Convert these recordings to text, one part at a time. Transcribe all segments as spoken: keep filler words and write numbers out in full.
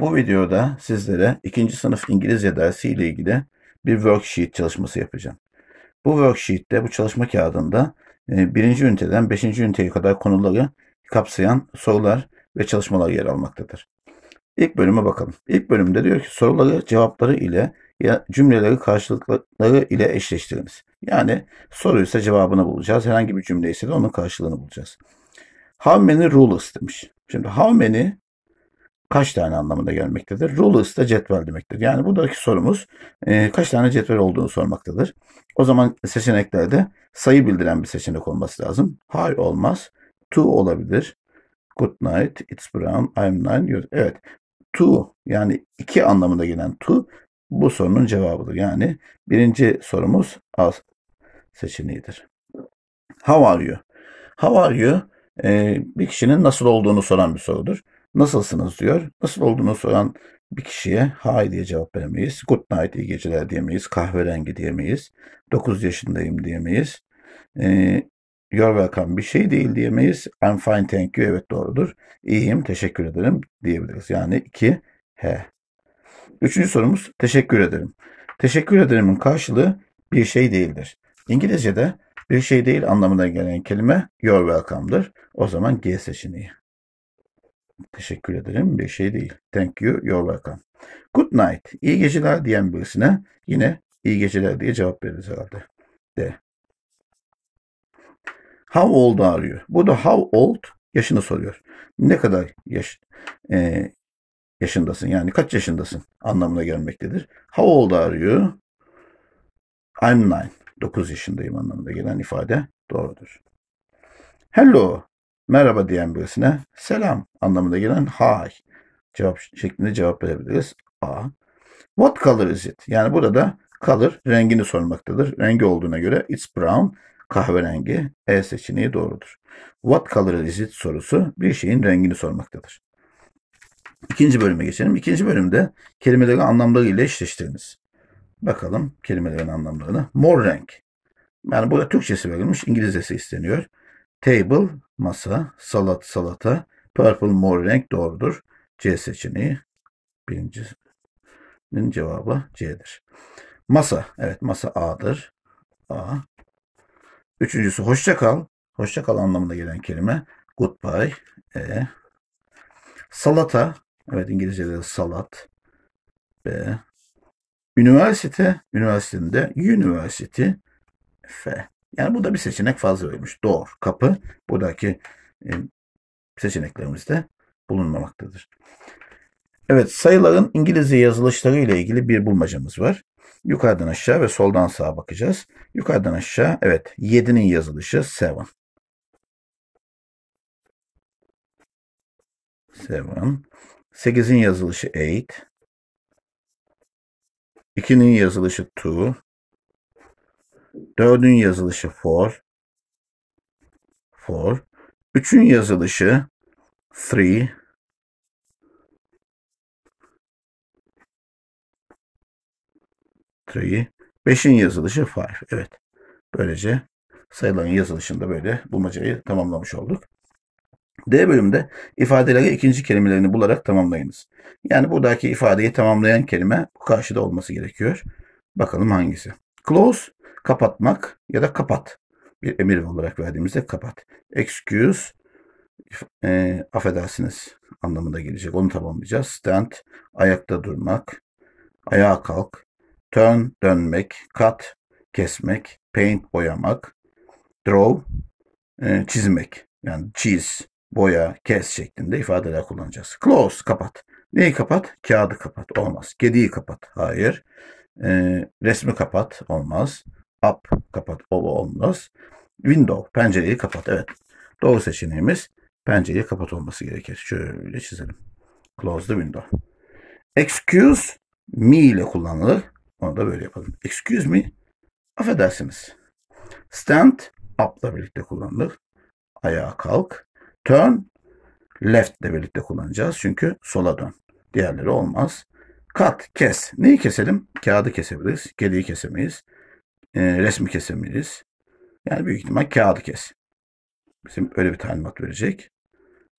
Bu videoda sizlere ikinci sınıf İngilizce dersi ile ilgili bir worksheet çalışması yapacağım. Bu worksheet'te, bu çalışma kağıdında e, birinci üniteden beşinci üniteye kadar konuları kapsayan sorular ve çalışmalar yer almaktadır. İlk bölüme bakalım. İlk bölümde diyor ki soruları cevapları ile ya cümleleri karşılıkları ile eşleştiriniz. Yani soruysa cevabını bulacağız. Herhangi bir cümle ise de onun karşılığını bulacağız. How many rulers demiş. Şimdi how many kaç tane anlamında gelmektedir. Rulers da cetvel demektir. Yani buradaki sorumuz e, kaç tane cetvel olduğunu sormaktadır. O zaman seçeneklerde sayı bildiren bir seçenek olması lazım. High olmaz. Two olabilir. Good night. It's brown. I'm nine. Evet. Two yani iki anlamında gelen two bu sorunun cevabıdır. Yani birinci sorumuz A seçeneğidir. How are you? How are you? Ee, bir kişinin nasıl olduğunu soran bir sorudur. Nasılsınız diyor. Nasıl olduğunu soran bir kişiye hi diye cevap veremeyiz. Good night, iyi geceler diyemeyiz. Kahverengi diyemeyiz. dokuz yaşındayım diyemeyiz. Ee, You're welcome bir şey değil diyemeyiz. I'm fine, thank you. Evet doğrudur. İyiyim, teşekkür ederim diyebiliriz. Yani iki he. Üçüncü sorumuz teşekkür ederim. Teşekkür ederimin karşılığı bir şey değildir. İngilizce'de bir şey değil anlamına gelen kelime you're welcome'dır. O zaman G seçeneği. Teşekkür ederim bir şey değil. Thank you, you're welcome. Good night, iyi geceler diyen birisine yine iyi geceler diye cevap veririz herhalde. D. How old are you? Burada how old yaşını soruyor. Ne kadar yaş, e, yaşındasın yani kaç yaşındasın anlamına gelmektedir. How old are you? I'm nine. dokuz yaşındayım anlamında gelen ifade doğrudur. Hello, merhaba diyen birisine selam anlamında gelen hi cevap şeklinde cevap verebiliriz. A. What color is it? Yani burada color rengini sormaktadır. Rengi olduğuna göre it's brown, kahverengi. E seçeneği doğrudur. What color is it sorusu bir şeyin rengini sormaktadır. İkinci bölüme geçelim. İkinci bölümde kelimeleri anlamlarıyla eşleştiriniz. Bakalım kelimelerin anlamlarını. Mor renk. Yani burada Türkçesi verilmiş, İngilizcesi isteniyor. Table, masa, salat, salata, purple, mor renk doğrudur. C seçeneği birincinin cevabı C'dir. Masa, evet masa A'dır. A. Üçüncüsü hoşça kal. Hoşça kal anlamına gelen kelime goodbye. E. Salata, evet İngilizce'de salat. B. Üniversite, üniversitenin de university. F. Yani burada bir seçenek fazla verilmiş. Door, kapı. Buradaki e, seçeneklerimizde bulunmamaktadır. Evet, sayıların İngilizce yazılışları ile ilgili bir bulmacamız var. Yukarıdan aşağı ve soldan sağa bakacağız. Yukarıdan aşağı, evet, yedinin yazılışı seven. seven. sekizin yazılışı eight. ikinin yazılışı two. dördün yazılışı four. four. üçün yazılışı three. three. beşin yazılışı five. Evet. Böylece sayıların yazılışında böyle bulmacayı tamamlamış olduk. D bölümde ifadeleri ikinci kelimelerini bularak tamamlayınız. Yani buradaki ifadeyi tamamlayan kelime bu karşıda olması gerekiyor. Bakalım hangisi? Close, kapatmak ya da kapat. Bir emir olarak verdiğimizde kapat. Excuse, e, affedersiniz anlamında gelecek. Onu tamamlayacağız. Stand, ayakta durmak. Ayağa kalk. Turn, dönmek. Cut, kesmek. Paint, boyamak. Draw, e, çizmek. Yani çiz, boya, kes şeklinde ifadeler kullanacağız. Close, kapat. Neyi kapat? Kağıdı kapat. Olmaz. Kediyi kapat. Hayır. E, resmi kapat. Olmaz. Up, kapat. O olmaz. Window, pencereyi kapat. Evet. Doğru seçeneğimiz pencereyi kapat olması gerekir. Şöyle çizelim. Close the window. Excuse me ile kullanılır. Onu da böyle yapalım. Excuse me. Affedersiniz. Stand up ile birlikte kullanılır. Ayağa kalk. Turn left ile birlikte kullanacağız. Çünkü sola dön. Diğerleri olmaz. Cut, kes. Neyi keselim? Kağıdı kesebiliriz. Kediyi kesemeyiz. E, resmi kesemeyiz. Yani büyük ihtimal kağıdı kes. Bizim öyle bir talimat verecek.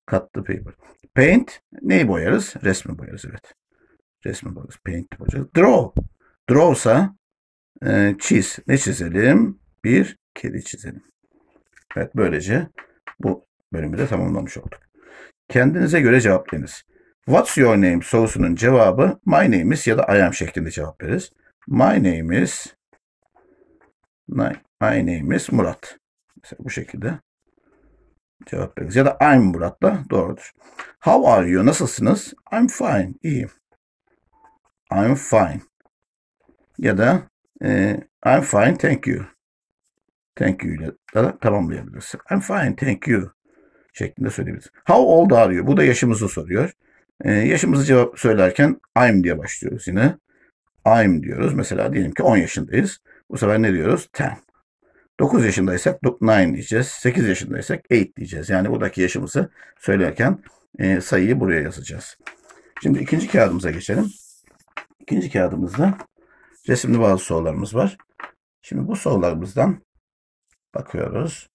Cut the paper. Paint. Neyi boyarız? Resmi boyarız. Evet. Resmi boyarız. Paint boyarız. Draw. Draw'sa e, çiz. Ne çizelim? Bir kedi çizelim. Evet. Böylece bu bölümü de tamamlamış olduk. Kendinize göre cevaplayınız. What's your name sorusunun cevabı my name is ya da I am şeklinde cevap veririz. My name is my name is Murat. Mesela bu şekilde cevap veririz. Ya da I'm Murat'la doğrudur. How are you? Nasılsınız? I'm fine. İyiyim. I'm fine. Ya da e, I'm fine, thank you. Thank you ile de tamamlayabiliriz. I'm fine, thank you şeklinde söyleyebiliriz. How old are you? Bu da yaşımızı soruyor. Ee, yaşımızı cevap söylerken I'm diye başlıyoruz yine. I'm diyoruz. Mesela diyelim ki on yaşındayız. Bu sefer ne diyoruz? on. dokuz yaşındaysak dokuz diyeceğiz. sekiz yaşındaysak sekiz diyeceğiz. Yani buradaki yaşımızı söylerken e, sayıyı buraya yazacağız. Şimdi ikinci kağıdımıza geçelim. İkinci kağıdımızda resimli bazı sorularımız var. Şimdi bu sorularımızdan bakıyoruz.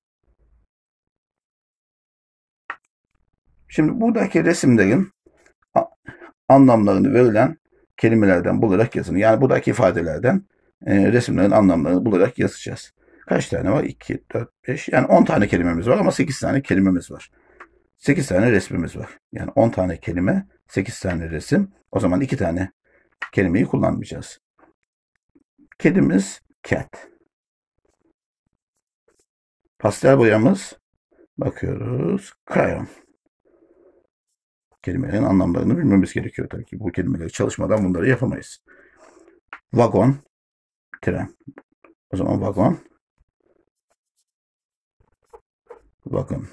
Şimdi buradaki resimlerin anlamlarını verilen kelimelerden bularak yazın. Yani buradaki ifadelerden e, resimlerin anlamlarını bularak yazacağız. Kaç tane var? iki, dört, beş. Yani on tane kelimemiz var ama sekiz tane kelimemiz var. sekiz tane resmimiz var. Yani on tane kelime, sekiz tane resim. O zaman iki tane kelimeyi kullanmayacağız. Kedimiz cat. Pastel boyamız bakıyoruz. Crayon. Kelimelerin anlamlarını bilmemiz gerekiyor tabii ki. Bu kelimeleri çalışmadan bunları yapamayız. Vagon, tren. O zaman vagon, vagon.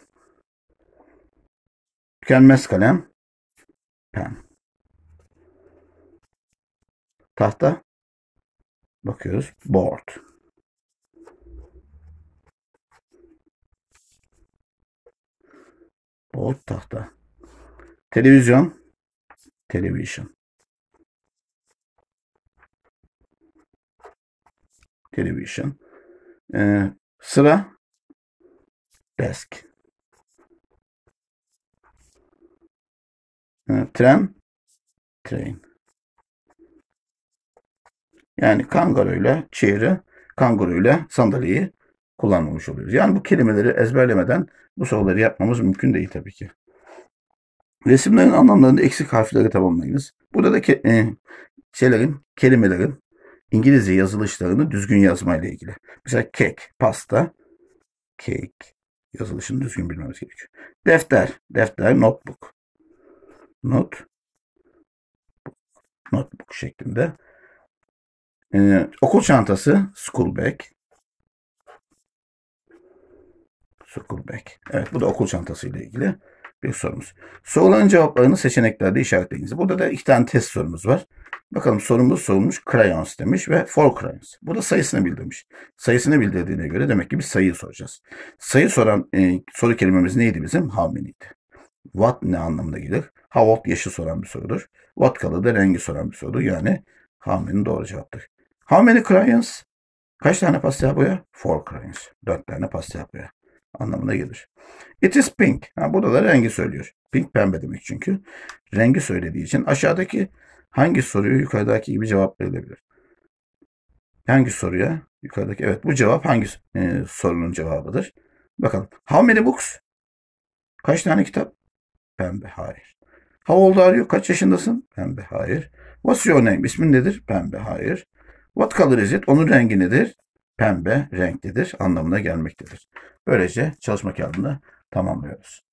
Tükenmez kalem, pen. Tahta, bakıyoruz, board. Board, tahta. Televizyon, television. Television. Ee, sıra, desk. Ee, tren, train. Yani kanguruyla chair'i, kanguruyla sandalyeyi kullanmamış oluyoruz. Yani bu kelimeleri ezberlemeden bu soruları yapmamız mümkün değil tabii ki. Resimlerin anlamlarında eksik harfleri tamamlayınız. Burada da ke e, şeylerin, kelimelerin İngilizce yazılışlarını düzgün yazmayla ilgili. Mesela cake, pasta, cake yazılışını düzgün bilmemiz gerekiyor. Defter, defter, notebook. Not, notebook şeklinde. Ee, okul çantası, school bag. School bag. Evet, bu da okul çantası ile ilgili bir sorumuz. Soruların cevaplarını seçeneklerde işaretleyiniz. Burada da iki tane test sorumuz var. Bakalım sorumuz sorulmuş crayons demiş ve four crayons. Burada sayısını bildirmiş. Sayısını bildirdiğine göre demek ki biz sayıyı soracağız. Sayı soran e, soru kelimemiz neydi bizim? How many'ydi. What ne anlamına gelir? How old yaşı soran bir sorudur. What color da rengi soran bir sorudur. Yani how many doğru cevaptır. How many crayons? Kaç tane pastel boya? Four crayons. Dört tane pastel boya anlamına gelir. It is pink. Ha, burada da rengi söylüyor. Pink pembe demek çünkü. Rengi söylediği için aşağıdaki hangi soruya yukarıdaki gibi cevap verilebilir? Hangi soruya? Yukarıdaki. Evet, bu cevap hangi e, sorunun cevabıdır? Bakalım. How many books? Kaç tane kitap? Pembe. Hayır. How old are you? Kaç yaşındasın? Pembe. Hayır. What's your name? İsmin nedir? Pembe. Hayır. What color is it? Onun rengi nedir? Pembe renklidir anlamına gelmektedir. Böylece çalışma kağıdını tamamlıyoruz.